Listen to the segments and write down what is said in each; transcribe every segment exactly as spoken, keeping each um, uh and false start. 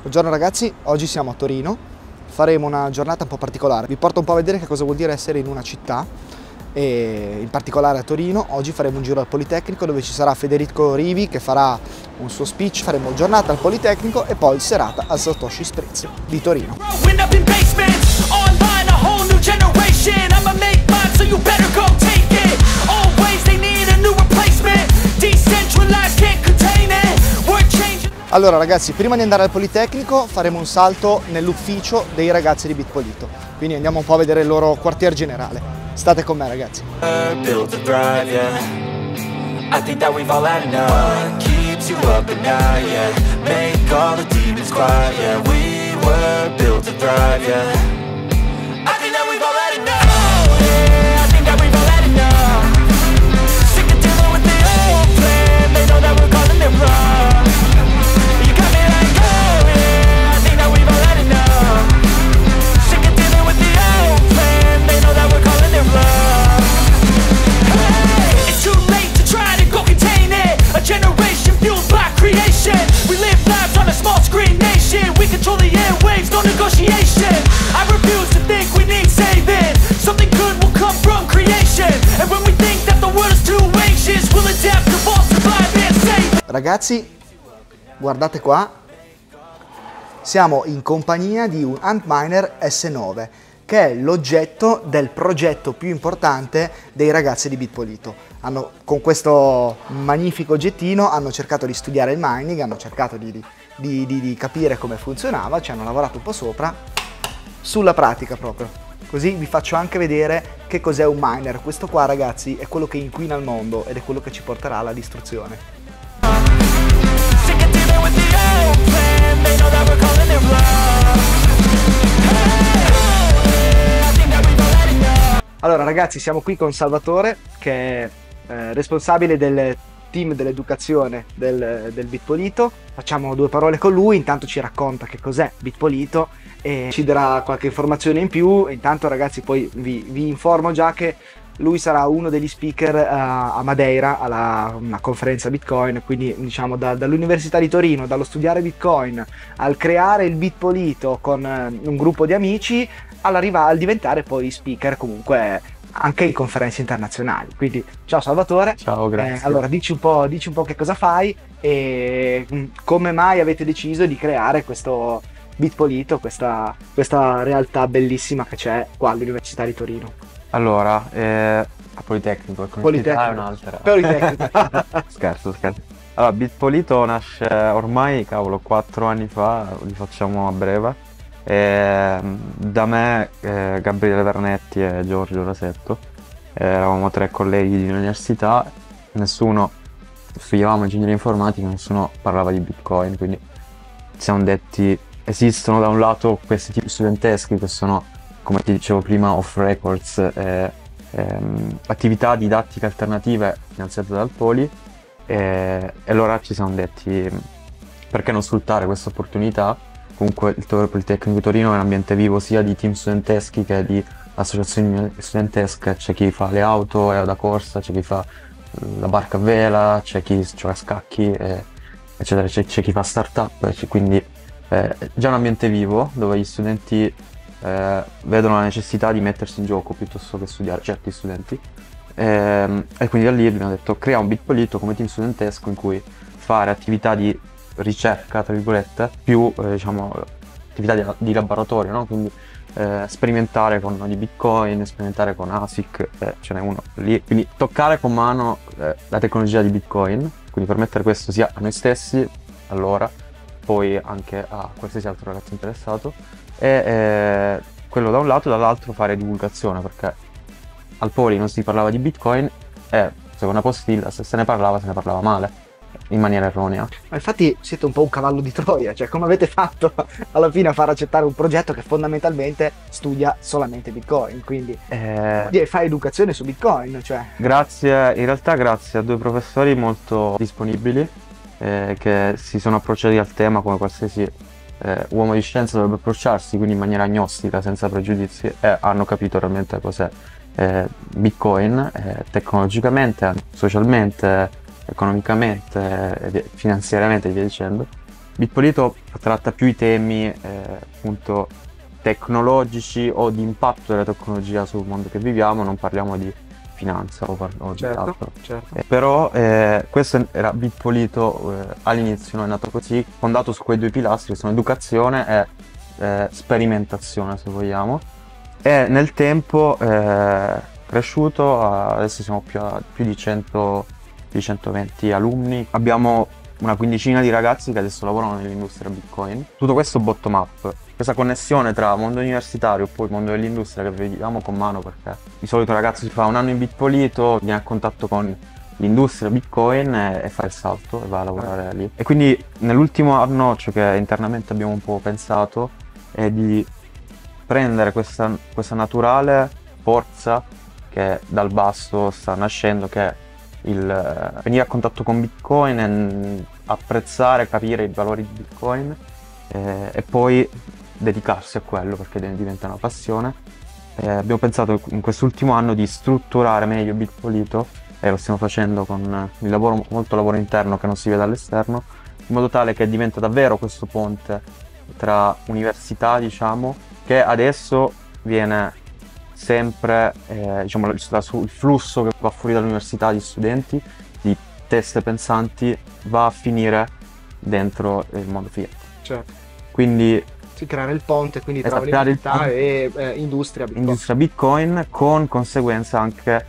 Buongiorno ragazzi, oggi siamo a Torino, faremo una giornata un po' particolare. Vi porto un po' a vedere che cosa vuol dire essere in una città, e in particolare a Torino. Oggi faremo un giro al Politecnico dove ci sarà Federico Rivi che farà un suo speech, faremo giornata al Politecnico e poi serata al Satoshi Spritz di Torino. Allora ragazzi, prima di andare al Politecnico faremo un salto nell'ufficio dei ragazzi di Bitpolito, quindi andiamo un po' a vedere il loro quartier generale. State con me ragazzi. Ragazzi, guardate qua, siamo in compagnia di un Antminer S nove, che è l'oggetto del progetto più importante dei ragazzi di Bitpolito. Hanno, con questo magnifico oggettino hanno cercato di studiare il mining, hanno cercato di, di, di, di capire come funzionava, ci hanno lavorato un po' sopra, sulla pratica proprio. Così vi faccio anche vedere che cos'è un miner. Questo qua ragazzi è quello che inquina il mondo ed è quello che ci porterà alla distruzione. Allora ragazzi, siamo qui con Salvatore che è eh, responsabile del team dell'educazione del, del Bitpolito. Facciamo due parole con lui, intanto ci racconta che cos'è Bitpolito e ci darà qualche informazione in più. Intanto ragazzi poi vi, vi informo già che lui sarà uno degli speaker uh, a Madeira alla una conferenza Bitcoin, quindi diciamo da, dall'Università di Torino, dallo studiare Bitcoin al creare il Bitpolito con uh, un gruppo di amici, all'arrivare al diventare poi speaker comunque anche in conferenze internazionali. Quindi ciao Salvatore. Ciao, grazie. Eh, allora dici un po', dici un po' che cosa fai e mh, come mai avete deciso di creare questo Bitpolito, questa, questa realtà bellissima che c'è qua all'Università di Torino. Allora, eh, a Politecnico, Politecnico è un'altra. Politecnico. Scherzo, scherzo. Allora, Bitpolito nasce ormai, cavolo, quattro anni fa, li facciamo a breve. E, da me, eh, Gabriele Vernetti e Giorgio Rasetto, eh, eravamo tre colleghi di università, nessuno, studiavamo ingegneria informatica, nessuno parlava di Bitcoin, quindi ci siamo detti, esistono da un lato questi tipi studenteschi che sono, come ti dicevo prima, off records, eh, ehm, attività didattiche alternative finanziate dal Poli, e, e allora ci siamo detti perché non sfruttare questa opportunità. Comunque il Politecnico Torino è un ambiente vivo sia di team studenteschi che di associazioni studentesche, c'è chi fa le auto e da corsa, c'è chi fa la barca a vela, c'è chi gioca a scacchi, e, eccetera, c'è chi fa startup, quindi è già un ambiente vivo dove gli studenti Eh, vedono la necessità di mettersi in gioco piuttosto che studiare, certi studenti, e, e quindi da lì abbiamo detto crea un Bitpolito come team studentesco in cui fare attività di ricerca, tra virgolette, più eh, diciamo attività di, di laboratorio, no? Quindi eh, sperimentare con i Bitcoin, sperimentare con ASIC, eh, ce n'è uno lì, quindi toccare con mano eh, la tecnologia di Bitcoin, quindi permettere questo sia a noi stessi allora, poi anche a qualsiasi altro ragazzo interessato. E eh, quello da un lato, dall'altro fare divulgazione, perché al Poli non si parlava di Bitcoin e secondo la postilla se se ne parlava se ne parlava male, in maniera erronea. Ma infatti siete un po' un cavallo di Troia, cioè come avete fatto alla fine a far accettare un progetto che fondamentalmente studia solamente Bitcoin, quindi eh... fa educazione su Bitcoin, cioè. Grazie, in realtà grazie a due professori molto disponibili eh, che si sono approcciati al tema come qualsiasi Eh, uomo di scienza dovrebbe approcciarsi, quindi in maniera agnostica, senza pregiudizi, e hanno capito realmente cos'è eh, Bitcoin eh, tecnologicamente, socialmente, economicamente, finanziariamente e via dicendo. Bitpolito tratta più i temi eh, appunto tecnologici o di impatto della tecnologia sul mondo che viviamo, non parliamo di finanza o, par- o di Certo, altro. certo. Eh, però eh, questo era Bitpolito eh, all'inizio, non è nato così, fondato su quei due pilastri che sono educazione e eh, sperimentazione, se vogliamo. E nel tempo è cresciuto, adesso siamo più, a, più di cento, di centoventi alunni. Abbiamo una quindicina di ragazzi che adesso lavorano nell'industria Bitcoin. Tutto questo bottom up, questa connessione tra mondo universitario e poi mondo dell'industria che vediamo con mano, perché di solito il ragazzo si fa un anno in Bitpolito, viene a contatto con l'industria Bitcoin e, e fa il salto e va a lavorare lì. E quindi nell'ultimo anno ciò che internamente abbiamo un po' pensato è di prendere questa, questa naturale forza che dal basso sta nascendo, che è il eh, venire a contatto con Bitcoin e mh, apprezzare, capire i valori di Bitcoin eh, e poi dedicarsi a quello perché diventa una passione. Eh, abbiamo pensato in quest'ultimo anno di strutturare meglio Bitpolito e lo stiamo facendo con il lavoro, molto lavoro interno che non si vede all'esterno, in modo tale che diventa davvero questo ponte tra università, diciamo, che adesso viene sempre, eh, diciamo, il flusso che va fuori dall'università di studenti, di teste pensanti, va a finire dentro il mondo Fiat. Certo. Quindi Sì, creare il ponte, quindi tra esatto, creare il università ponte, e eh, industria Bitcoin. industria Bitcoin, con conseguenza anche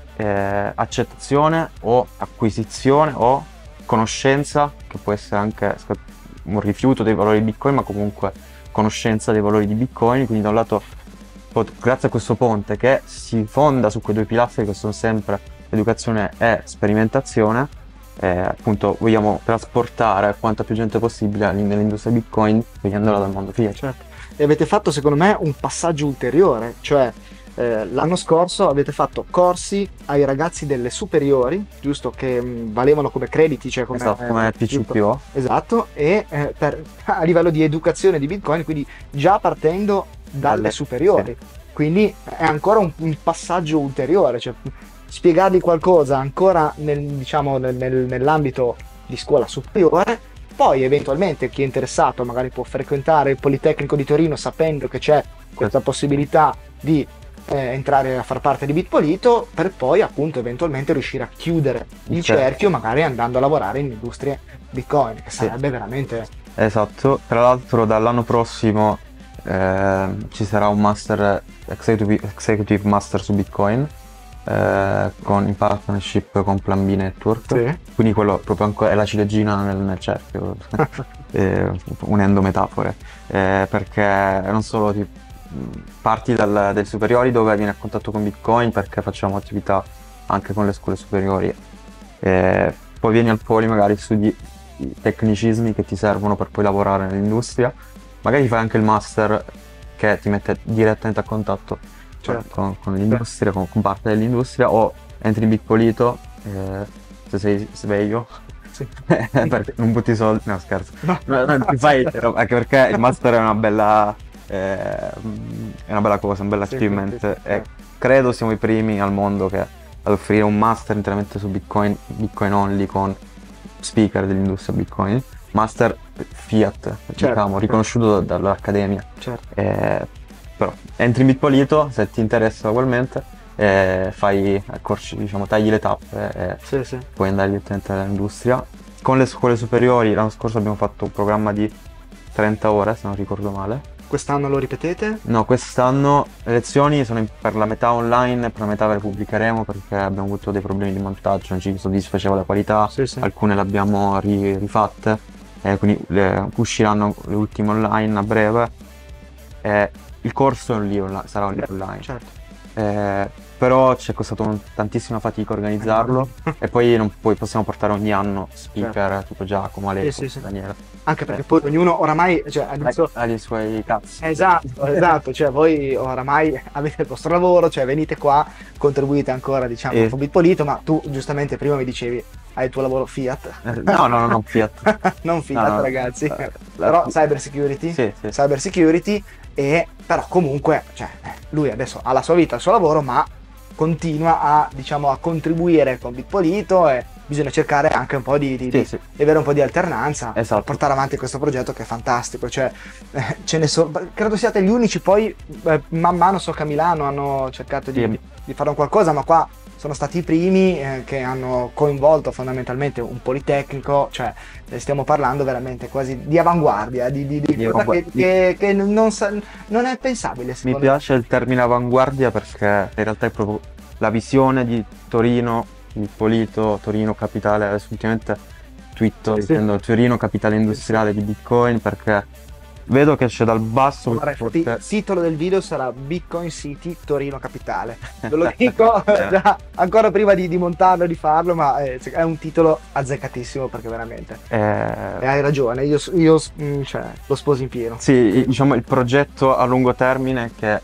eh, accettazione o acquisizione o conoscenza, che può essere anche un rifiuto dei valori di Bitcoin, ma comunque conoscenza dei valori di Bitcoin. Quindi da un lato, grazie a questo ponte che si fonda su quei due pilastri che sono sempre educazione e sperimentazione, eh, appunto vogliamo trasportare quanta più gente possibile nell'industria Bitcoin, togliendola dal mondo Fiat. Certo. E avete fatto secondo me un passaggio ulteriore, cioè eh, l'anno scorso avete fatto corsi ai ragazzi delle superiori, giusto, che mh, valevano come crediti, cioè come, Esatto, come P C P O. Esatto, e eh, per, a livello di educazione di Bitcoin, quindi già partendo dalle Dalle- superiori. sì. Quindi è ancora un, un passaggio ulteriore, cioè spiegargli qualcosa ancora nel, diciamo, nel- nel- nell'ambito di scuola superiore, poi eventualmente chi è interessato magari può frequentare il Politecnico di Torino sapendo che c'è questa possibilità di eh, entrare a far parte di Bitpolito, per poi appunto eventualmente riuscire a chiudere il Certo. cerchio magari andando a lavorare in industrie Bitcoin, che sarebbe veramente... Esatto, tra l'altro dall'anno prossimo eh, ci sarà un master executive, executive master su Bitcoin eh, con, in partnership con Plan B Network. Sì. Quindi quello proprio ancora è la ciliegina nel, nel cerchio, eh, unendo metafore, eh, perché non solo ti, parti dal, dai superiori dove vieni a contatto con Bitcoin perché facciamo attività anche con le scuole superiori, eh, poi vieni al Poli, magari studi i tecnicismi che ti servono per poi lavorare nell'industria, magari fai anche il master che ti mette direttamente a contatto Certo. con, con l'industria, con, con parte dell'industria, o entri in Bitpolito eh, se sei sveglio Sì. perché non butti soldi, no scherzo, No. no, no, ti fai, anche perché il master è una bella eh, è una bella cosa, un bel Sì, achievement, sì, sì. e credo siamo i primi al mondo che ad offrire un master interamente su Bitcoin, Bitcoin only, con speaker dell'industria Bitcoin, master Fiat, diciamo, riconosciuto da- dall'Accademia. Certo. Eh, però entri in Bitpolito se ti interessa ugualmente, eh, fai accorci, diciamo, tagli le tappe e Sì, sì. puoi andare direttamente all'industria. Con le scuole superiori l'anno scorso abbiamo fatto un programma di trenta ore, se non ricordo male. Quest'anno lo ripetete? No, quest'anno le lezioni sono in- per la metà online e per la metà le pubblicheremo perché abbiamo avuto dei problemi di montaggio, non ci soddisfaceva la qualità, Sì, sì. alcune le abbiamo ri- rifatte, eh, quindi le- usciranno le ultime online a breve. Eh, il corso è lì online, sarà lì online. Certo. Eh, però ci è costato un- tantissima fatica organizzarlo e poi non poi possiamo portare ogni anno speaker tipo Giacomo, Aleco, Sì, sì, sì. Daniele. Anche perché Eh. poi ognuno oramai, cioè adesso... Ha i suoi cazzi. Esatto, esatto, cioè voi oramai avete il vostro lavoro, cioè venite qua, contribuite ancora, diciamo, Eh. a Bitpolito, ma tu giustamente prima mi dicevi hai il tuo lavoro Fiat. Eh, No, no, no, non Fiat. Non Fiat, No, no. ragazzi. Eh, la- Però cyber security, Sì, sì. cyber security, e però comunque, cioè, lui adesso ha la sua vita, il suo lavoro, ma continua a, diciamo, a contribuire con Bitpolito e bisogna cercare anche un po' di, di, Sì, di, sì. di avere un po' di alternanza per Esatto. portare avanti questo progetto che è fantastico. Cioè, eh, ce ne so, credo siate gli unici, poi eh, man mano so che a Milano hanno cercato di, Sì. di, di fare un qualcosa, ma qua sono stati i primi eh, che hanno coinvolto fondamentalmente un politecnico, cioè eh, stiamo parlando veramente quasi di avanguardia, di, di, di Di cosa avanguardia. che, che, che non, sa- non è pensabile Mi secondo piace il termine avanguardia perché in realtà è proprio la visione di Torino, di Polito, Torino capitale, adesso ultimamente twitto Sì, sì. dicendo Torino capitale industriale di Bitcoin, perché vedo che c'è dal basso me. Guarda, infatti, il forte- titolo del video sarà Bitcoin City Torino Capitale. Ve lo dico già ancora prima di, di montarlo, di farlo, ma è, è un titolo azzeccatissimo perché veramente. eh, E hai ragione, io, io mm, cioè, lo sposo in pieno. Sì, diciamo il progetto a lungo termine che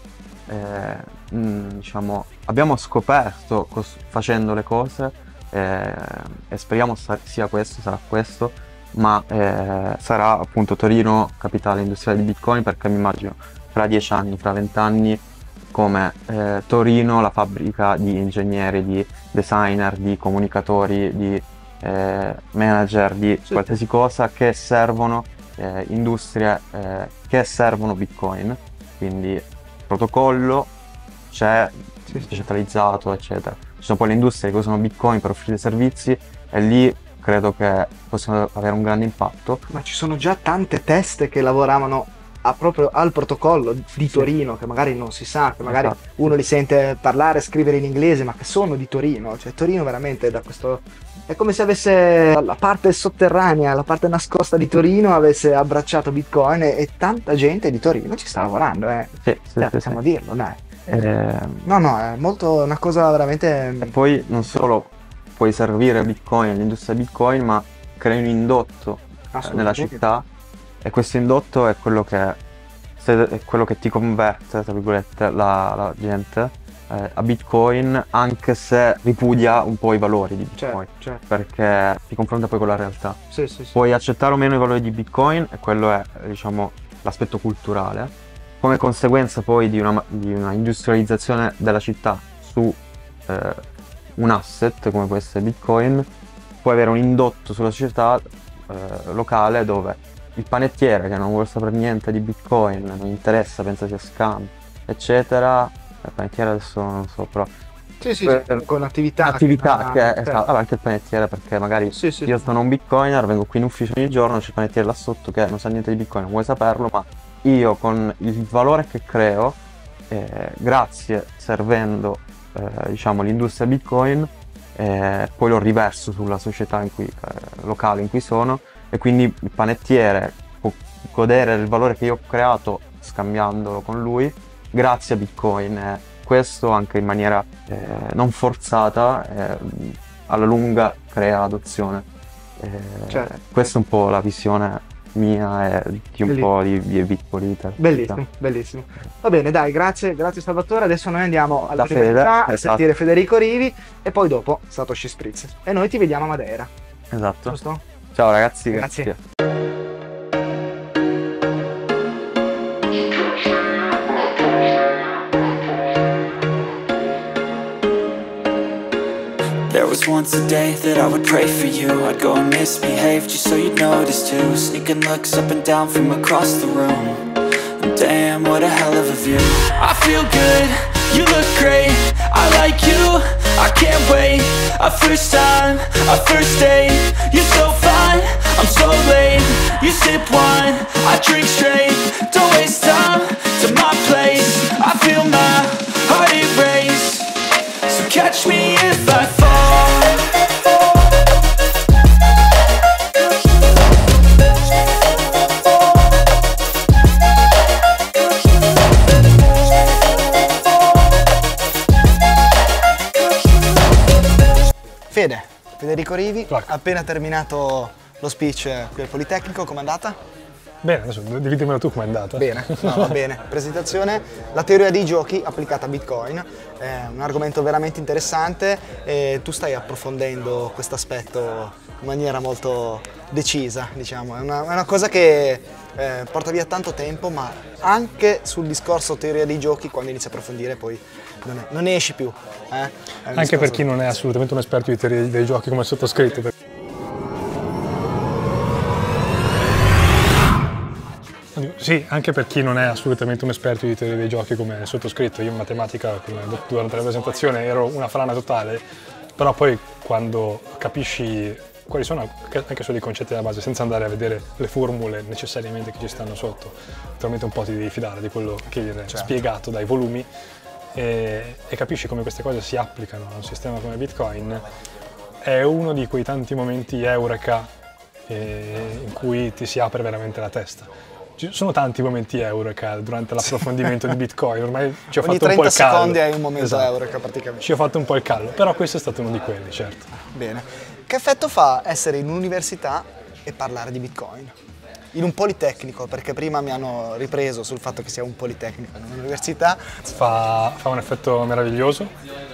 eh, mh, diciamo, abbiamo scoperto cos- facendo le cose eh, e speriamo sa- sia questo, sarà questo, ma eh, sarà appunto Torino capitale industriale di Bitcoin, perché mi immagino fra dieci anni, fra vent'anni come eh, Torino la fabbrica di ingegneri, di designer, di comunicatori, di eh, manager, di Sì. qualsiasi cosa che servono eh, industrie eh, che servono Bitcoin, quindi protocollo c'è, Sì, sì. digitalizzato, eccetera. Ci sono poi le industrie che usano Bitcoin per offrire servizi e lì credo che possano avere un grande impatto. Ma ci sono già tante teste che lavoravano a proprio al protocollo di Torino, che magari non si sa, che magari Esatto. uno li sente parlare, scrivere in inglese, ma che sono di Torino. Cioè Torino veramente da questo... È come se avesse la parte sotterranea, la parte nascosta di Torino avesse abbracciato Bitcoin e, e tanta gente di Torino ci sta lavorando, eh. Sì, sì, Cioè, sì, possiamo sì. dirlo, dai. Eh, No, no, è molto una cosa veramente... E poi non solo puoi servire Bitcoin, l'industria Bitcoin, ma crei un indotto eh, nella assolutamente. città, e questo indotto è quello che, se- è quello che ti converte, tra virgolette, la, la gente eh, a Bitcoin, anche se ripudia un po' i valori di Bitcoin, Cioè, cioè, perché ti confronta poi con la realtà. sì, sì, sì. Puoi accettare o meno i valori di Bitcoin, e quello è, diciamo, l'aspetto culturale. Come conseguenza poi di una, di una industrializzazione della città su eh, un asset come può essere Bitcoin, puoi avere un indotto sulla società eh, locale dove il panettiere che non vuole sapere niente di Bitcoin, non interessa, pensa sia scam, eccetera. Il panettiere adesso non so, però Sì, sì, per- sì, con attività. attività che, ah, esatto, vabbè, anche il panettiere, perché magari Sì, sì, io sì. sono un bitcoiner, vengo qui in ufficio ogni giorno, c'è il panettiere là sotto che non sa niente di Bitcoin, non vuole saperlo, ma io con il valore che creo, eh, grazie servendo eh, diciamo l'industria Bitcoin, eh, poi lo riverso sulla società in cui, eh, locale in cui sono, e quindi il panettiere può godere del valore che io ho creato scambiandolo con lui grazie a Bitcoin. eh, questo anche in maniera eh, non forzata, eh, alla lunga crea adozione. Eh, Certo. Questa è un po' la visione mia e di un Bellissimo. po' di, di Bitpolite. Bellissimo, bellissimo. Va bene, dai, grazie, grazie Salvatore. Adesso noi andiamo Da all'università Fede, a esatto. sentire Federico Rivi e poi dopo Satoshi Spritz. E noi ti vediamo a Madeira, Esatto. giusto? Ciao ragazzi, Grazie. grazie. There was once a day that I would pray for you. I'd go and misbehave just so you'd notice too. Sneaking looks up and down from across the room. And damn, what a hell of a view. I feel good, you look great. I like you, I can't wait. A first time, a first date. You're so fine, I'm so late. You sip wine, I drink straight. Don't waste time to my place. I feel my heart erase. So catch me if I fall. Fede, Federico Rivi, Clac. appena terminato lo speech qui al Politecnico, com'è andata? Bene, adesso dividimela tu com'è andata. Bene, no, va bene. Presentazione, la teoria dei giochi applicata a Bitcoin, è un argomento veramente interessante e tu stai approfondendo questo aspetto in maniera molto decisa, diciamo. È una, è una cosa che eh, porta via tanto tempo, ma anche sul discorso teoria dei giochi, quando inizi a approfondire poi non, è, non ne esci più. Eh? Anche per chi non è assolutamente un esperto di teoria dei giochi come il sottoscritto. Sì, anche per chi non è assolutamente un esperto di teoria dei giochi come il sottoscritto. Io in matematica, come durante la presentazione, ero una frana totale, però poi quando capisci quali sono anche solo i concetti della base, senza andare a vedere le formule necessariamente che ci stanno sotto, naturalmente un po' ti devi fidare di quello che viene certo. spiegato dai volumi e, e capisci come queste cose si applicano a un sistema come Bitcoin, è uno di quei tanti momenti eureka eh, in cui ti si apre veramente la testa. Ci sono tanti momenti eureka durante l'approfondimento di Bitcoin, ormai ci ho Ogni fatto un po' il callo. secondi hai un momento esatto. eureka praticamente. Ci ho fatto un po' il callo, però questo è stato uno di quelli, certo. Bene. Che effetto fa essere in un'università e parlare di Bitcoin? In un politecnico, perché prima mi hanno ripreso sul fatto che sia un politecnico in un'università. Fa, fa un effetto meraviglioso,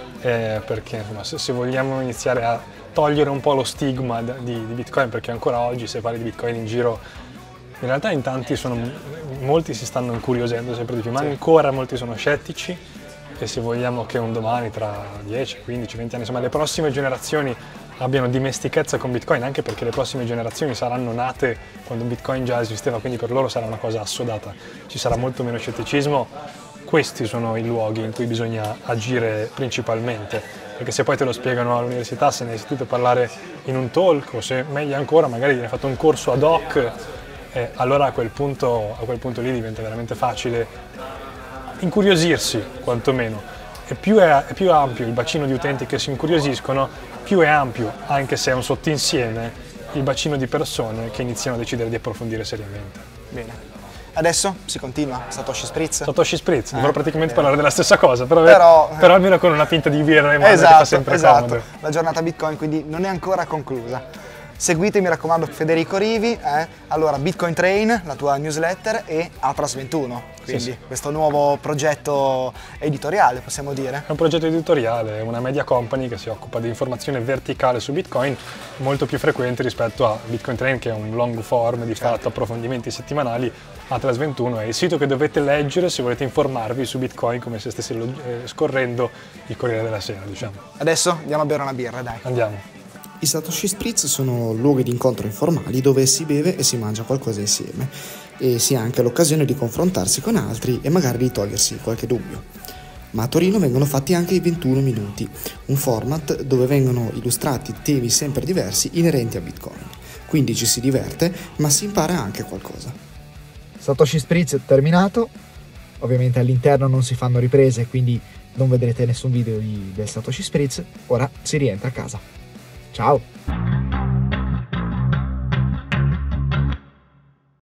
eh, perché insomma, se, se vogliamo iniziare a togliere un po' lo stigma di, di Bitcoin, perché ancora oggi se parli di Bitcoin in giro, in realtà in tanti sono, molti si stanno incuriosendo sempre di più, ma ancora molti sono scettici e se vogliamo che un domani tra dieci, quindici, venti anni, insomma le prossime generazioni abbiano dimestichezza con Bitcoin, anche perché le prossime generazioni saranno nate quando Bitcoin già esisteva, quindi per loro sarà una cosa assodata, ci sarà molto meno scetticismo, questi sono i luoghi in cui bisogna agire principalmente, perché se poi te lo spiegano all'università, se ne hai sentito parlare in un talk o se meglio ancora magari viene fatto un corso ad hoc, Eh, allora a quel, punto, a quel punto lì diventa veramente facile incuriosirsi, quantomeno. E più è, è più ampio il bacino di utenti che si incuriosiscono, più è ampio, anche se è un sottinsieme, il bacino di persone che iniziano a decidere di approfondire seriamente. Bene. Adesso si continua, Satoshi Spritz. Satoshi Spritz, eh, dovrò praticamente eh. parlare della stessa cosa, però, però, però almeno con una pinta di birra in mano esatto, che fa sempre esatto. comodo. La giornata Bitcoin quindi non è ancora conclusa. Seguite, mi raccomando, Federico Rivi, eh? Allora Bitcoin Train, la tua newsletter, e Atlas ventuno, quindi sì, sì. questo nuovo progetto editoriale, possiamo dire. È un progetto editoriale, è una media company che si occupa di informazione verticale su Bitcoin, molto più frequente rispetto a Bitcoin Train, che è un long form, di fatto, approfondimenti settimanali. Atlas ventuno è il sito che dovete leggere se volete informarvi su Bitcoin come se stesse scorrendo il Corriere della Sera, diciamo. Adesso andiamo a bere una birra, dai. Andiamo. I Satoshi Spritz sono luoghi di incontro informali dove si beve e si mangia qualcosa insieme e si ha anche l'occasione di confrontarsi con altri e magari di togliersi qualche dubbio. Ma a Torino vengono fatti anche i ventuno minuti, un format dove vengono illustrati temi sempre diversi inerenti a Bitcoin. Quindi ci si diverte, ma si impara anche qualcosa. Satoshi Spritz è terminato, ovviamente all'interno non si fanno riprese, quindi non vedrete nessun video di, del Satoshi Spritz, ora si rientra a casa. Ciao!